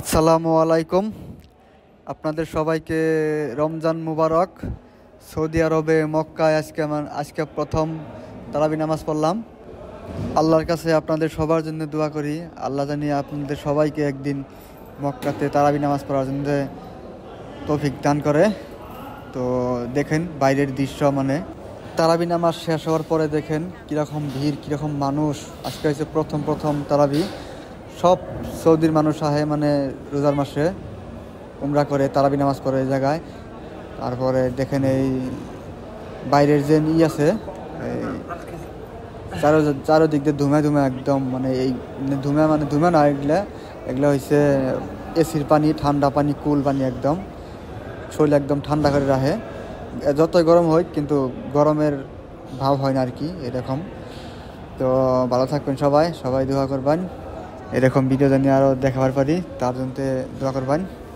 আসসালামু আলাইকুম। আপনাদের সবাইকে রমজান মুবারক। সৌদি আরবে মক্কায় আজকে প্রথম তারাবি নামাজ পড়লাম। আল্লাহর কাছে আপনাদের সবার জন্য দোয়া করি, আল্লাহ জানিয়ে আপনাদের সবাইকে একদিন মক্কাতে তারাবি নামাজ পড়ার জন্য তৌফিক দান করে। তো দেখেন বাইরের দৃশ্য, মানে তারাবি নামাজ শেষ হওয়ার পরে দেখেন কীরকম ভিড়, কীরকম মানুষ। আজকে হচ্ছে প্রথম তারাবি। সব সৌদির মানুষ আহে, মানে রোজার মাসে উমরা করে, তারাবি নামাজ পড়ে এই জায়গায়। তারপরে দেখেন এই বাইরের যে আছে, এই চারোদিক দিয়ে ধুমে একদম, মানে এই ধুমে না, এগুলা হচ্ছে এসির পানি, ঠান্ডা পানি, কুল পানি, একদম শরীর একদম ঠান্ডা করে রাখে। যতই গরম হয় কিন্তু গরমের ভাব হয় না আর কি, এরকম। তো ভালো থাকবেন সবাই দোয়া করবেন, এরকম ভিডিও জানিয়ে আরও দেখাবার পারি, তার জন্য দোয়া করবেন।